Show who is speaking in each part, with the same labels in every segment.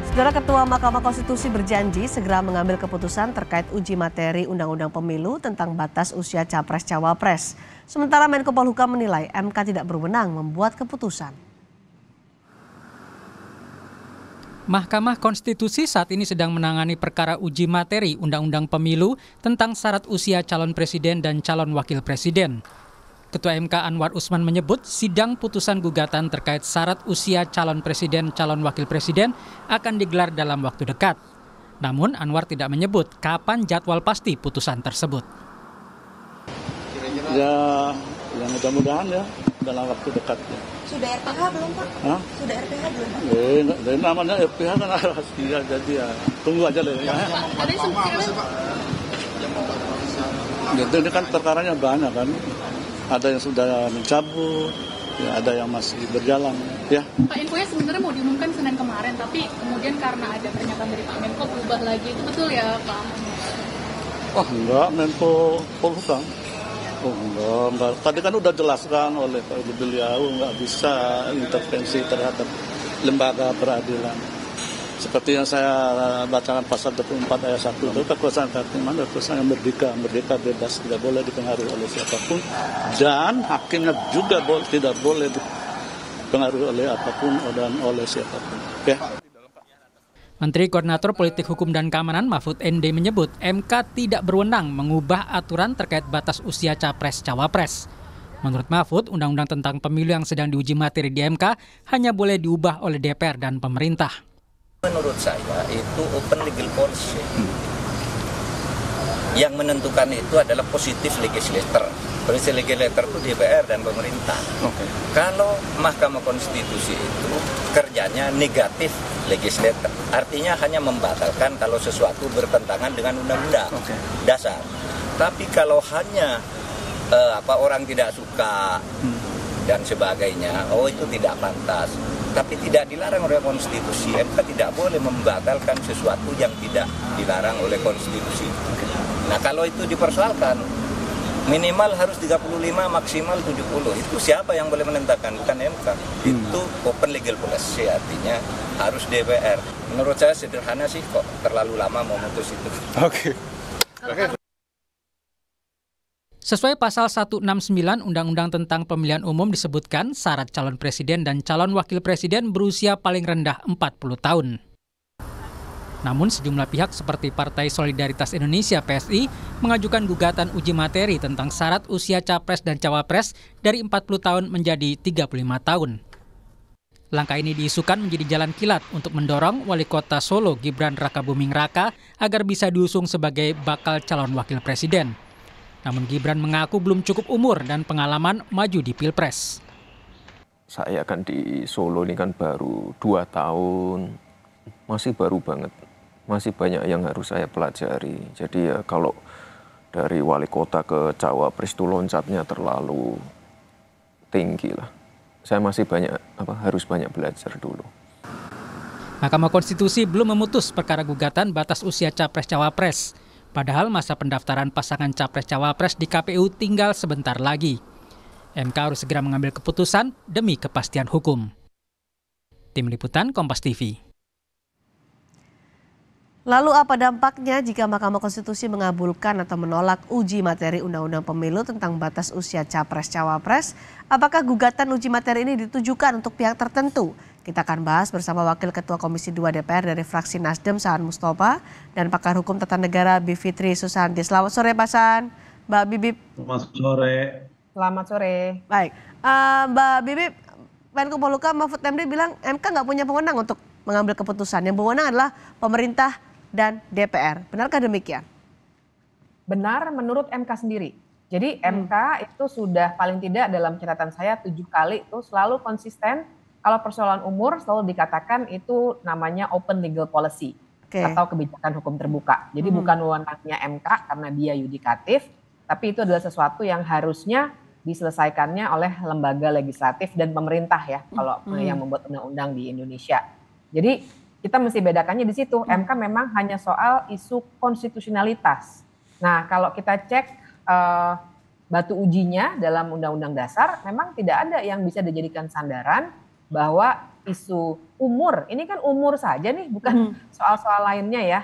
Speaker 1: Saudara Ketua Mahkamah Konstitusi berjanji segera mengambil keputusan terkait uji materi Undang-Undang Pemilu tentang batas usia Capres-Cawapres. Sementara Menko Polhukam menilai MK tidak berwenang membuat keputusan.
Speaker 2: Mahkamah Konstitusi saat ini sedang menangani perkara uji materi Undang-Undang Pemilu tentang syarat usia calon presiden dan calon wakil presiden. Ketua MK Anwar Usman menyebut sidang putusan gugatan terkait syarat usia calon presiden calon wakil presiden akan digelar dalam waktu dekat. Namun Anwar tidak menyebut kapan jadwal pasti putusan tersebut.
Speaker 3: Ya mudah-mudahan ya dalam waktu dekat.
Speaker 4: Sudah RPH belum Pak?
Speaker 3: Hah?
Speaker 4: Sudah RPH belum Pak?
Speaker 3: Namanya RPH kan rahasia, jadi ya tunggu aja deh ya. Jadi ini kan perkaranya banyak kan. Ada yang sudah mencabut, ya ada yang masih berjalan, ya.
Speaker 5: Pak, infonya sebenarnya mau diumumkan Senin kemarin, tapi kemudian karena ada pernyataan dari Pak Menko berubah lagi, itu betul ya Pak?
Speaker 3: Oh enggak, Menko Polhukam. Oh enggak. Tadi kan udah jelaskan oleh Pak beliau nggak bisa intervensi terhadap lembaga peradilan. Seperti yang saya bacakan pasal 24 ayat 1 itu kekuasaan kehakiman, kekuasaan yang merdeka bebas, tidak boleh dipengaruhi oleh siapapun, dan hakimnya juga tidak boleh dipengaruhi oleh apapun dan oleh siapapun. Okay?
Speaker 2: Menteri Koordinator Politik Hukum dan Keamanan Mahfud MD menyebut MK tidak berwenang mengubah aturan terkait batas usia Capres-Cawapres. Menurut Mahfud, undang-undang tentang pemilu yang sedang diuji materi di MK hanya boleh diubah oleh DPR dan pemerintah.
Speaker 6: Menurut saya itu open legal policy. Yang menentukan itu adalah positif legislator. Positif legislator itu DPR dan pemerintah. Kalau Mahkamah Konstitusi itu kerjanya negatif legislator, artinya hanya membatalkan kalau sesuatu bertentangan dengan undang-undang dasar. Tapi kalau hanya orang tidak suka dan sebagainya, itu tidak pantas. Tapi tidak dilarang oleh konstitusi. MK tidak boleh membatalkan sesuatu yang tidak dilarang oleh konstitusi. Nah kalau itu dipersoalkan, minimal harus 35, maksimal 70. Itu siapa yang boleh menentukan? Bukan MK. Itu open legal policy, artinya harus DPR. Menurut saya sederhana sih, kok terlalu lama memutus itu.
Speaker 3: Oke.
Speaker 2: Sesuai pasal 169 Undang-Undang tentang Pemilihan Umum disebutkan syarat calon presiden dan calon wakil presiden berusia paling rendah 40 tahun. Namun sejumlah pihak seperti Partai Solidaritas Indonesia (PSI) mengajukan gugatan uji materi tentang syarat usia capres dan cawapres dari 40 tahun menjadi 35 tahun. Langkah ini diisukan menjadi jalan kilat untuk mendorong Wali Kota Solo Gibran Rakabuming Raka agar bisa diusung sebagai bakal calon wakil presiden. Namun Gibran mengaku belum cukup umur dan pengalaman maju di Pilpres.
Speaker 7: Saya kan di Solo ini kan baru 2 tahun, masih baru banget. Masih banyak yang harus saya pelajari. Jadi ya kalau dari wali kota ke cawapres itu loncatnya terlalu tinggi lah. Saya masih harus banyak belajar dulu.
Speaker 2: Mahkamah Konstitusi belum memutus perkara gugatan batas usia capres-cawapres. Padahal masa pendaftaran pasangan capres-cawapres di KPU tinggal sebentar lagi. MK harus segera mengambil keputusan demi kepastian hukum. Tim Liputan Kompas TV.
Speaker 1: Lalu apa dampaknya jika Mahkamah Konstitusi mengabulkan atau menolak uji materi Undang-Undang Pemilu tentang batas usia Capres-Cawapres? Apakah gugatan uji materi ini ditujukan untuk pihak tertentu? Kita akan bahas bersama Wakil Ketua Komisi 2 DPR dari fraksi Nasdem, Saan Mustafa, dan pakar hukum tata negara Bivitri Susanti. Selamat sore Pak Saan. Mbak Bibip.
Speaker 8: Selamat sore.
Speaker 4: Selamat sore.
Speaker 1: Baik, Mbak Bibip, Menko Polhukam Mahfud MD bilang MK nggak punya wewenang untuk mengambil keputusan. Yang berwenang adalah pemerintah dan DPR. Benarkah demikian?
Speaker 4: Benar menurut MK sendiri. Jadi MK itu sudah paling tidak dalam catatan saya 7 kali itu selalu konsisten. Kalau persoalan umur selalu dikatakan itu namanya open legal policy atau kebijakan hukum terbuka. Jadi bukan wewenangnya MK karena dia yudikatif, tapi itu adalah sesuatu yang harusnya diselesaikannya oleh lembaga legislatif dan pemerintah ya, kalau yang membuat undang-undang di Indonesia. Jadi kita mesti bedakannya di situ. MK memang hanya soal isu konstitusionalitas. Nah, kalau kita cek batu ujinya dalam Undang-Undang Dasar, memang tidak ada yang bisa dijadikan sandaran bahwa isu umur, ini kan umur saja nih, bukan soal-soal lainnya ya.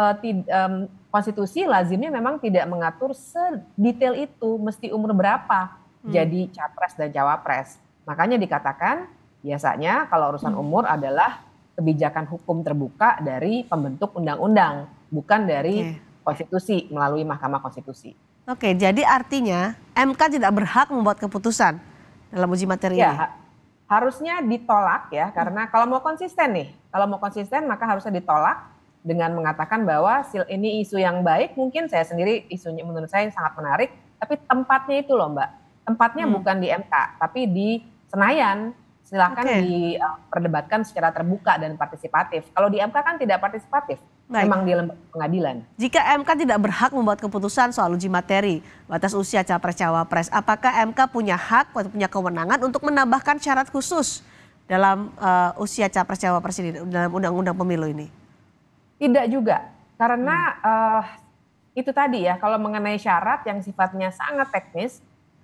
Speaker 4: Konstitusi lazimnya memang tidak mengatur sedetail itu, mesti umur berapa jadi capres dan cawapres. Makanya dikatakan biasanya kalau urusan umur adalah kebijakan hukum terbuka dari pembentuk undang-undang, bukan dari konstitusi melalui Mahkamah Konstitusi.
Speaker 1: Oke, jadi artinya MK tidak berhak membuat keputusan dalam uji materi ini?
Speaker 4: Harusnya ditolak ya, karena kalau mau konsisten maka harusnya ditolak dengan mengatakan bahwa ini isu yang baik, mungkin saya sendiri isunya menurut saya sangat menarik, tapi tempatnya itu loh Mbak, tempatnya bukan di MK, tapi di Senayan. Silakan diperdebatkan secara terbuka dan partisipatif. Kalau di MK kan tidak partisipatif, memang di lembaga pengadilan.
Speaker 1: Jika MK tidak berhak membuat keputusan soal uji materi batas usia capres-cawapres, apakah MK punya hak atau punya kewenangan untuk menambahkan syarat khusus dalam usia capres-cawapres ini dalam undang-undang pemilu ini?
Speaker 4: Tidak juga, karena itu tadi ya, kalau mengenai syarat yang sifatnya sangat teknis,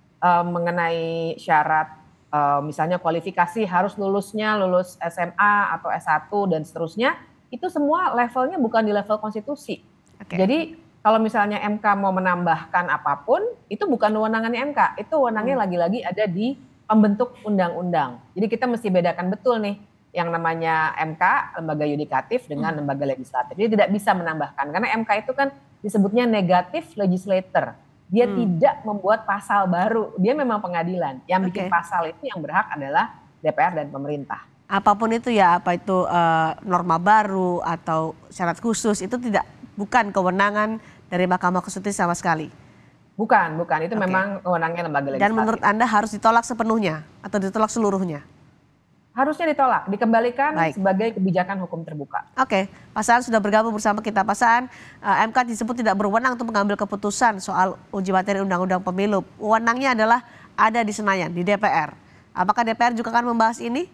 Speaker 4: mengenai syarat misalnya kualifikasi harus lulus SMA atau S1 dan seterusnya, itu semua levelnya bukan di level konstitusi. Jadi kalau misalnya MK mau menambahkan apapun, itu bukan wewenangannya MK, itu wewenangnya lagi-lagi ada di pembentuk undang-undang. Jadi kita mesti bedakan betul nih, yang namanya MK, lembaga yudikatif dengan lembaga legislatif. Jadi tidak bisa menambahkan, karena MK itu kan disebutnya negatif legislator. Dia tidak membuat pasal baru, dia memang pengadilan. Yang bikin pasal itu yang berhak adalah DPR dan pemerintah.
Speaker 1: Apapun itu ya, apa itu norma baru atau syarat khusus, itu bukan kewenangan dari Mahkamah Konstitusi sama sekali?
Speaker 4: Bukan, itu memang kewenangannya lembaga legislatif.
Speaker 1: Dan menurut Anda harus ditolak sepenuhnya atau ditolak seluruhnya?
Speaker 4: Harusnya ditolak, dikembalikan sebagai kebijakan hukum terbuka.
Speaker 1: Oke, Pak Saan sudah bergabung bersama kita. Pak Saan, MK disebut tidak berwenang untuk mengambil keputusan soal uji materi undang-undang pemilu. Wewenangnya adalah ada di Senayan, di DPR. Apakah DPR juga akan membahas ini?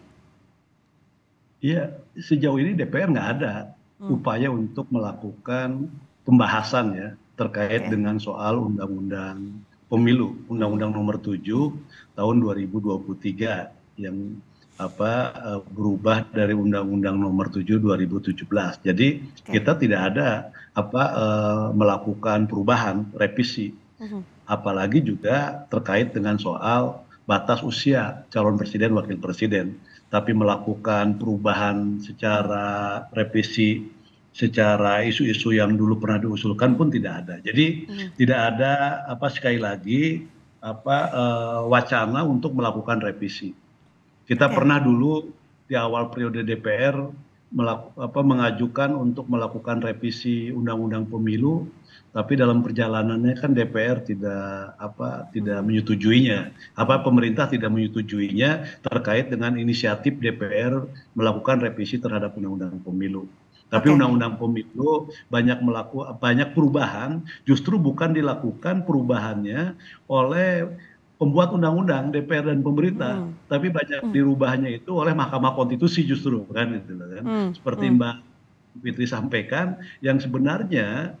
Speaker 8: Iya, sejauh ini DPR nggak ada upaya untuk melakukan pembahasan ya terkait dengan soal undang-undang pemilu, Undang-Undang Nomor 7 tahun 2023 yang berubah dari Undang-Undang Nomor 7 2017. Jadi kita tidak ada melakukan perubahan revisi, apalagi juga terkait dengan soal batas usia calon presiden wakil presiden. Tapi melakukan perubahan secara revisi, secara isu-isu yang dulu pernah diusulkan pun tidak ada. Jadi tidak ada sekali lagi wacana untuk melakukan revisi. Kita pernah dulu di awal periode DPR mengajukan untuk melakukan revisi undang-undang pemilu, tapi dalam perjalanannya kan DPR tidak menyetujuinya, pemerintah tidak menyetujuinya terkait dengan inisiatif DPR melakukan revisi terhadap undang-undang pemilu. Tapi undang-undang pemilu banyak perubahan, justru bukan dilakukan perubahannya oleh pembuat undang-undang DPR dan pemerintah, tapi banyak dirubahnya itu oleh Mahkamah Konstitusi justru kan, gitu kan. Seperti Mbak Fitri sampaikan, yang sebenarnya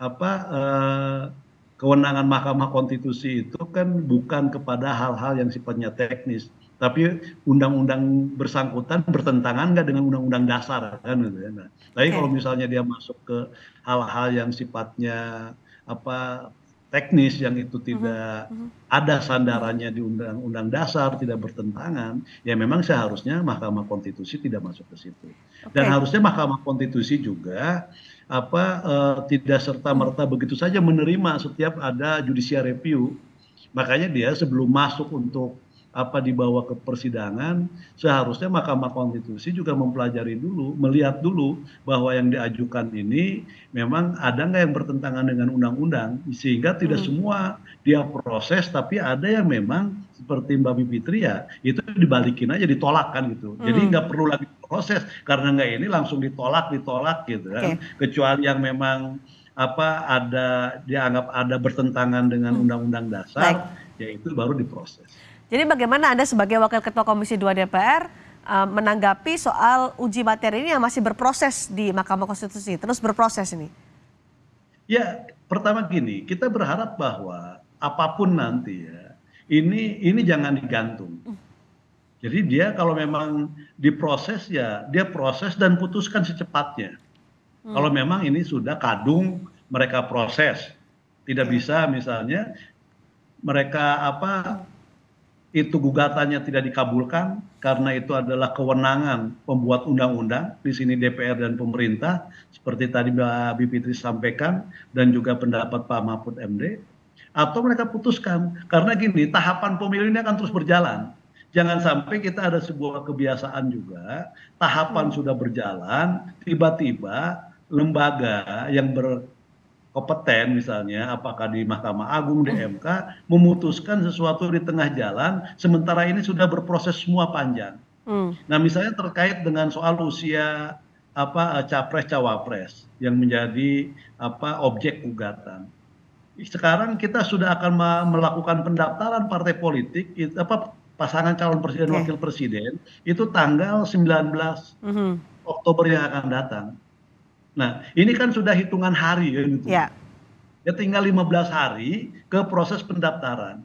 Speaker 8: kewenangan Mahkamah Konstitusi itu kan bukan kepada hal-hal yang sifatnya teknis, tapi undang-undang bersangkutan bertentangan nggak dengan undang-undang dasar kan, gitu ya. Nah, tapi kalau misalnya dia masuk ke hal-hal yang sifatnya teknis yang itu tidak ada sandarannya di undang-undang dasar, tidak bertentangan, ya memang seharusnya Mahkamah Konstitusi tidak masuk ke situ. Dan harusnya Mahkamah Konstitusi juga tidak serta-merta begitu saja menerima setiap ada judicial review. Makanya dia sebelum masuk untuk dibawa ke persidangan, seharusnya Mahkamah Konstitusi juga mempelajari dulu, melihat dulu bahwa yang diajukan ini memang ada nggak yang bertentangan dengan undang-undang, sehingga tidak semua dia proses, tapi ada yang memang seperti Mbak Bivitri ya, itu dibalikin aja, ditolak kan gitu. Jadi nggak perlu lagi proses, karena nggak ini langsung ditolak gitu kan. Kecuali yang memang dianggap ada bertentangan dengan undang-undang dasar, ya itu baru diproses.
Speaker 1: Jadi bagaimana Anda sebagai Wakil Ketua Komisi 2 DPR menanggapi soal uji materi ini yang masih berproses di Mahkamah Konstitusi, terus berproses ini?
Speaker 8: Ya, pertama gini, kita berharap bahwa apapun nanti ya, ini jangan digantung. Jadi dia kalau memang diproses ya dia proses dan putuskan secepatnya. Kalau memang ini sudah kadung mereka proses, tidak bisa misalnya mereka itu gugatannya tidak dikabulkan karena itu adalah kewenangan pembuat undang-undang, di sini DPR dan pemerintah seperti tadi Mbak Bivitri sampaikan dan juga pendapat Pak Mahfud MD, atau mereka putuskan karena gini tahapan pemilu ini akan terus berjalan. Jangan sampai kita ada sebuah kebiasaan juga tahapan sudah berjalan tiba-tiba lembaga yang berkompeten misalnya apakah di Mahkamah Agung, di MK memutuskan sesuatu di tengah jalan sementara ini sudah berproses semua panjang. Nah misalnya terkait dengan soal usia capres cawapres yang menjadi objek gugatan. Sekarang kita sudah akan melakukan pendaftaran partai politik pasangan calon presiden wakil presiden itu tanggal 19 Oktober yang akan datang. Nah, ini kan sudah hitungan hari ya gitu. Ya tinggal 15 hari ke proses pendaftaran.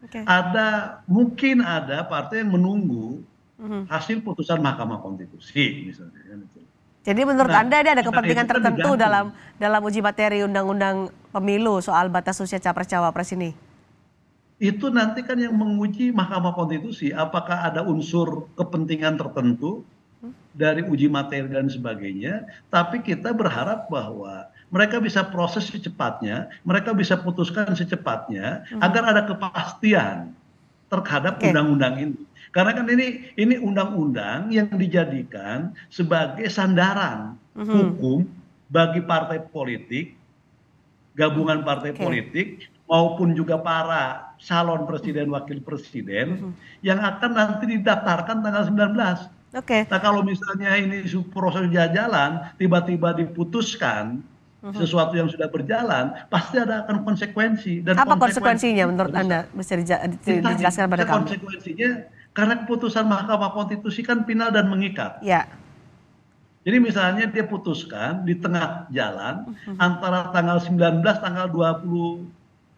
Speaker 8: Mungkin ada partai yang menunggu hasil putusan Mahkamah Konstitusi misalnya.
Speaker 1: Jadi menurut Anda ada kepentingan tertentu dalam uji materi undang-undang pemilu soal batas usia capres cawapres ini?
Speaker 8: Itu nanti kan yang menguji Mahkamah Konstitusi apakah ada unsur kepentingan tertentu dari uji materi dan sebagainya, tapi kita berharap bahwa mereka bisa proses secepatnya, mereka bisa putuskan secepatnya agar ada kepastian terhadap undang-undang ini. Karena kan ini undang-undang yang dijadikan sebagai sandaran hukum bagi partai politik, gabungan partai politik maupun juga para calon presiden wakil presiden yang akan nanti didaftarkan tanggal 19. Nah kalau misalnya ini proses jalan tiba-tiba diputuskan sesuatu yang sudah berjalan pasti ada akan konsekuensi. Dan
Speaker 1: apa konsekuensinya menurut Anda? Bisa dijelaskan pada kami.
Speaker 8: Konsekuensinya karena keputusan Mahkamah Konstitusi kan final dan mengikat.
Speaker 1: Ya.
Speaker 8: Jadi misalnya dia putuskan di tengah jalan antara tanggal 19 tanggal 25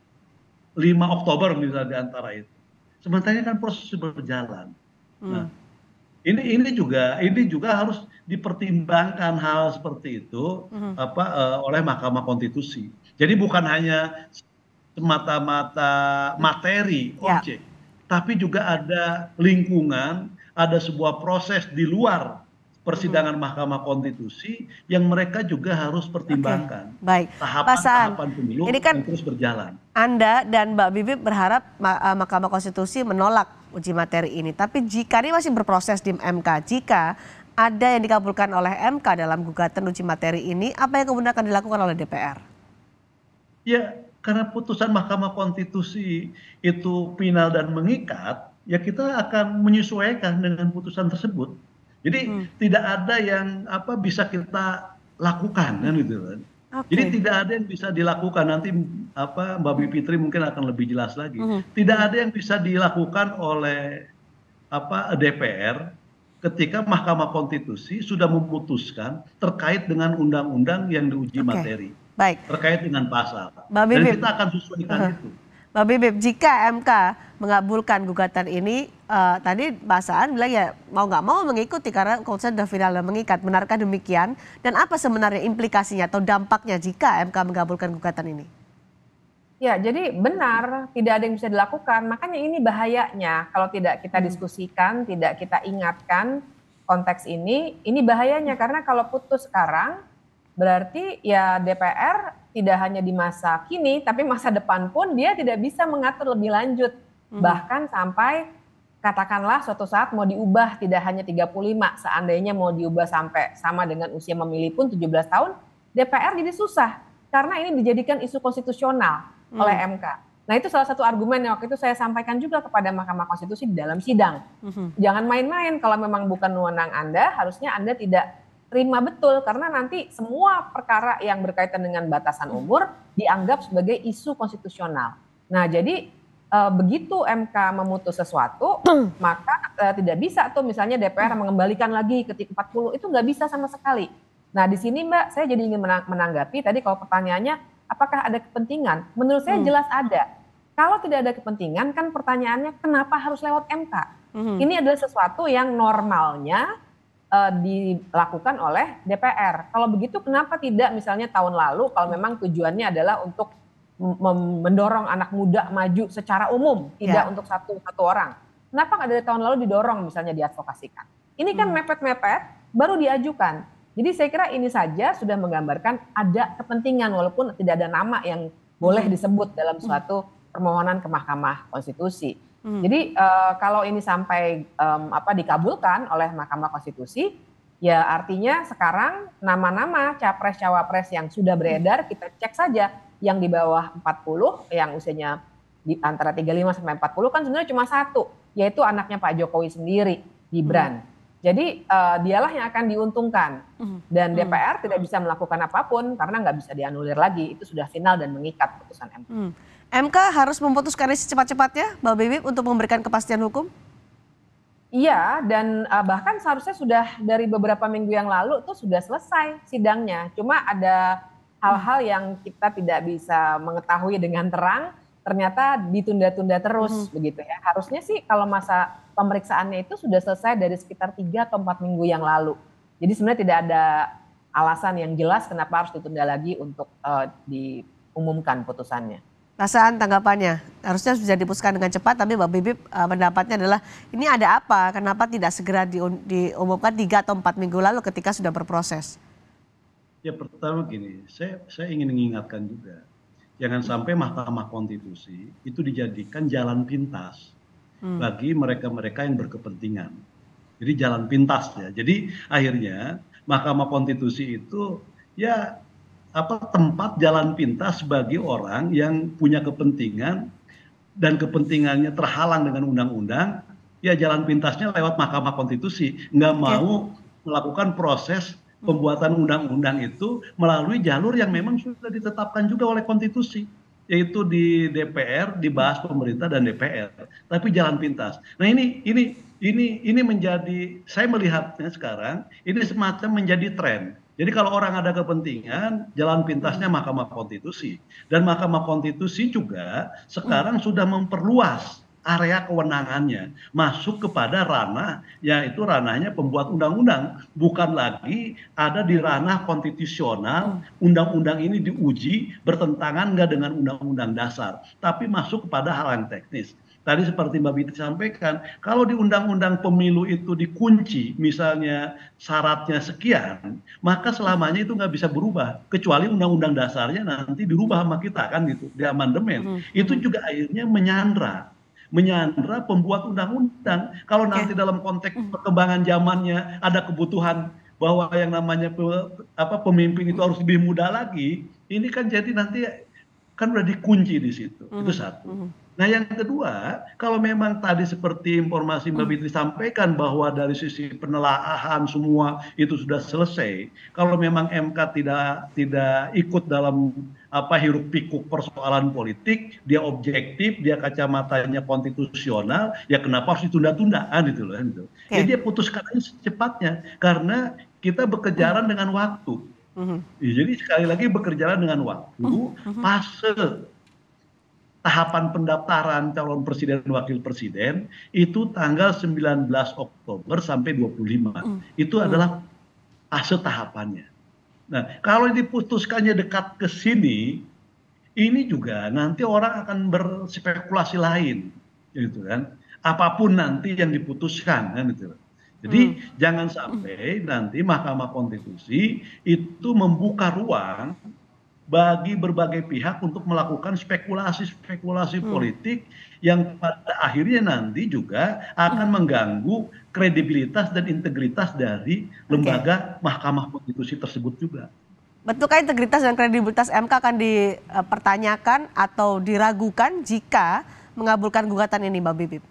Speaker 8: Oktober misalnya di antara itu. Sebenarnya kan proses berjalan. Nah, ini juga harus dipertimbangkan hal seperti itu oleh Mahkamah Konstitusi. Jadi bukan hanya semata-mata materi objek, tapi juga ada lingkungan, ada sebuah proses di luar persidangan Mahkamah Konstitusi yang mereka juga harus pertimbangkan.
Speaker 1: Baik,
Speaker 8: tahapan pemilu ini kan terus berjalan.
Speaker 1: Anda dan Mbak Bibip berharap Mahkamah Konstitusi menolak uji materi ini. Tapi jika ini masih berproses di MK, jika ada yang dikabulkan oleh MK dalam gugatan uji materi ini, apa yang kemudian akan dilakukan oleh DPR?
Speaker 8: Ya, karena putusan Mahkamah Konstitusi itu final dan mengikat, ya kita akan menyesuaikan dengan putusan tersebut. Jadi tidak ada yang bisa kita lakukan kan gitu kan. Jadi tidak ada yang bisa dilakukan nanti Mbak Bivitri mungkin akan lebih jelas lagi. Tidak ada yang bisa dilakukan oleh DPR ketika Mahkamah Konstitusi sudah memutuskan terkait dengan undang-undang yang diuji materi.
Speaker 1: Baik.
Speaker 8: Terkait dengan pasal.
Speaker 1: Dan
Speaker 8: kita akan sesuaikan itu.
Speaker 1: Mbak Bibip, jika MK mengabulkan gugatan ini, tadi Pak Saan bilang ya mau nggak mau mengikuti karena keputusan sudah final dan mengikat. Benarkah demikian? Dan apa sebenarnya implikasinya atau dampaknya jika MK mengabulkan gugatan ini?
Speaker 4: Ya, jadi benar tidak ada yang bisa dilakukan. Makanya ini bahayanya kalau tidak kita diskusikan, tidak kita ingatkan konteks ini bahayanya karena kalau putus sekarang berarti ya DPR tidak hanya di masa kini, tapi masa depan pun dia tidak bisa mengatur lebih lanjut. Bahkan sampai katakanlah suatu saat mau diubah tidak hanya 35, seandainya mau diubah sampai sama dengan usia memilih pun 17 tahun, DPR jadi susah. Karena ini dijadikan isu konstitusional oleh MK. Nah itu salah satu argumen yang waktu itu saya sampaikan juga kepada Mahkamah Konstitusi di dalam sidang. Jangan main-main kalau memang bukan wewenang Anda, harusnya Anda tidak terima betul karena nanti semua perkara yang berkaitan dengan batasan umur dianggap sebagai isu konstitusional. Nah jadi begitu MK memutus sesuatu maka tidak bisa tuh misalnya DPR mengembalikan lagi ke 40 itu nggak bisa sama sekali. Nah di sini Mbak saya jadi ingin menanggapi tadi kalau pertanyaannya apakah ada kepentingan? Menurut saya jelas ada. Kalau tidak ada kepentingan, kan pertanyaannya kenapa harus lewat MK? Ini adalah sesuatu yang normalnya dilakukan oleh DPR. Kalau begitu kenapa tidak misalnya tahun lalu kalau memang tujuannya adalah untuk mendorong anak muda maju secara umum, tidak untuk satu orang. Kenapa nggak dari tahun lalu didorong misalnya diadvokasikan? Ini kan mepet-mepet baru diajukan. Jadi saya kira ini saja sudah menggambarkan ada kepentingan walaupun tidak ada nama yang boleh disebut dalam suatu permohonan ke Mahkamah Konstitusi. Jadi kalau ini sampai dikabulkan oleh Mahkamah Konstitusi, ya artinya sekarang nama-nama capres-cawapres yang sudah beredar kita cek saja, yang di bawah 40, yang usianya di antara 35 sampai 40 kan sebenarnya cuma satu, yaitu anaknya Pak Jokowi sendiri, Gibran. Jadi dialah yang akan diuntungkan dan DPR tidak bisa melakukan apapun karena nggak bisa dianulir lagi, itu sudah final dan mengikat putusan MK.
Speaker 1: MK harus memutuskan ini secepat-cepatnya, Mbak Bibip, untuk memberikan kepastian hukum?
Speaker 4: Iya, dan bahkan seharusnya sudah dari beberapa minggu yang lalu itu sudah selesai sidangnya. Cuma ada hal-hal yang kita tidak bisa mengetahui dengan terang, ternyata ditunda-tunda terus begitu ya. Harusnya sih kalau masa pemeriksaannya itu sudah selesai dari sekitar 3 atau 4 minggu yang lalu. Jadi sebenarnya tidak ada alasan yang jelas kenapa harus ditunda lagi untuk diumumkan putusannya.
Speaker 1: Perasaan tanggapannya, harusnya sudah diputuskan dengan cepat, tapi Mbak Bibip pendapatnya adalah ini ada apa, kenapa tidak segera diumumkan 3 atau 4 minggu lalu ketika sudah berproses?
Speaker 8: Ya pertama gini, saya ingin mengingatkan juga, jangan sampai Mahkamah Konstitusi itu dijadikan jalan pintas bagi mereka-mereka yang berkepentingan. Jadi jalan pintas ya. Jadi akhirnya Mahkamah Konstitusi itu ya tempat jalan pintas bagi orang yang punya kepentingan dan kepentingannya terhalang dengan undang-undang, ya jalan pintasnya lewat Mahkamah Konstitusi. Nggak mau melakukan proses pembuatan undang-undang itu melalui jalur yang memang sudah ditetapkan juga oleh konstitusi, yaitu di DPR, dibahas pemerintah dan DPR, tapi jalan pintas. Nah ini menjadi, saya melihatnya sekarang ini semacam menjadi tren. Jadi kalau orang ada kepentingan, jalan pintasnya Mahkamah Konstitusi, dan Mahkamah Konstitusi juga sekarang sudah memperluas area kewenangannya masuk kepada ranah, yaitu ranahnya pembuat undang-undang, bukan lagi ada di ranah konstitusional, undang-undang ini diuji bertentangan nggak dengan undang-undang dasar, tapi masuk kepada hal yang teknis. Tadi seperti Mbak Biti sampaikan, kalau di undang-undang pemilu itu dikunci, misalnya syaratnya sekian, maka selamanya itu nggak bisa berubah, kecuali undang-undang dasarnya nanti dirubah sama kita kan gitu, di amandemen. Itu juga akhirnya menyandra pembuat undang-undang. Kalau nanti dalam konteks perkembangan zamannya ada kebutuhan bahwa yang namanya pemimpin itu harus lebih muda lagi, ini kan jadi nanti kan udah dikunci di situ. Itu satu. Nah yang kedua, kalau memang tadi seperti informasi Mbak Fitri sampaikan bahwa dari sisi penelaahan semua itu sudah selesai, kalau memang MK tidak ikut dalam hiruk pikuk persoalan politik, dia objektif, dia kacamatanya konstitusional, ya kenapa harus ditunda-tundaan gitu loh. Gitu. Jadi dia putuskan aja secepatnya, karena kita bekerjaan dengan waktu. Jadi sekali lagi bekerjaan dengan waktu, fase tahapan pendaftaran calon presiden dan wakil presiden itu tanggal 19 Oktober sampai 25. Itu adalah fase tahapannya. Nah, kalau diputuskannya dekat ke sini, ini juga nanti orang akan berspekulasi lain, gitu kan. Apapun nanti yang diputuskan, kan gitu. Jadi jangan sampai nanti Mahkamah Konstitusi itu membuka ruang bagi berbagai pihak untuk melakukan spekulasi-spekulasi politik yang pada akhirnya nanti juga akan mengganggu kredibilitas dan integritas dari lembaga Mahkamah Konstitusi tersebut juga.
Speaker 1: Betulkah integritas dan kredibilitas MK akan dipertanyakan atau diragukan jika mengabulkan gugatan ini, Mbak Bibip?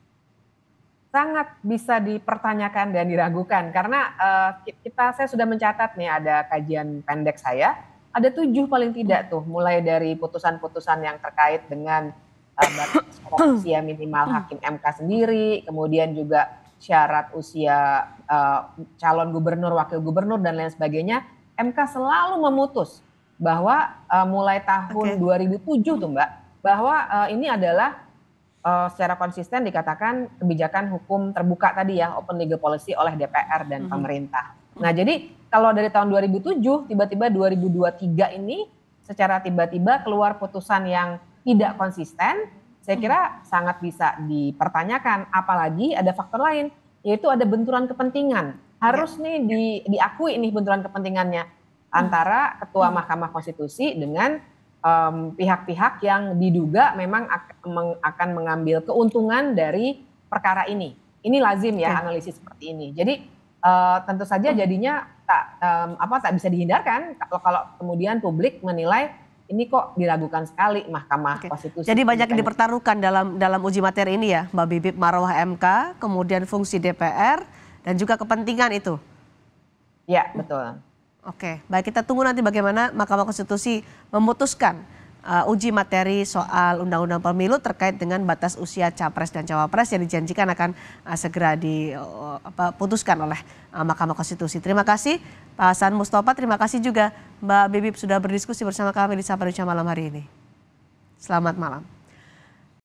Speaker 4: Sangat bisa dipertanyakan dan diragukan karena saya sudah mencatat nih, ada kajian pendek saya. Ada 7 paling tidak tuh, mulai dari putusan-putusan yang terkait dengan batas usia minimal hakim MK sendiri, kemudian juga syarat usia calon gubernur, wakil gubernur, dan lain sebagainya. MK selalu memutus bahwa mulai tahun 2007 tuh Mbak, bahwa ini adalah secara konsisten dikatakan kebijakan hukum terbuka tadi ya, open legal policy oleh DPR dan pemerintah. Nah, jadi kalau dari tahun 2007 tiba-tiba 2023 ini secara tiba-tiba keluar putusan yang tidak konsisten, saya kira sangat bisa dipertanyakan. Apalagi ada faktor lain, yaitu ada benturan kepentingan. Harus nih diakui nih benturan kepentingannya antara Ketua Mahkamah Konstitusi dengan pihak-pihak yang diduga memang akan mengambil keuntungan dari perkara ini. Ini lazim ya analisis seperti ini. Jadi tentu saja jadinya tak bisa dihindarkan kalau kemudian publik menilai ini kok diragukan sekali Mahkamah Konstitusi.
Speaker 1: Jadi banyak yang dipertaruhkan dalam uji materi ini ya, Mbak Bibip, marwah MK, kemudian fungsi DPR dan juga kepentingan itu.
Speaker 4: Ya, betul.
Speaker 1: Oke, baik, kita tunggu nanti bagaimana Mahkamah Konstitusi memutuskan uji materi soal Undang-Undang Pemilu terkait dengan batas usia Capres dan Cawapres yang dijanjikan akan segera diputuskan oleh Mahkamah Konstitusi. Terima kasih Pak Hasan Mustafa, terima kasih juga Mbak Bibip sudah berdiskusi bersama kami di Sapa Indonesia malam hari ini. Selamat malam.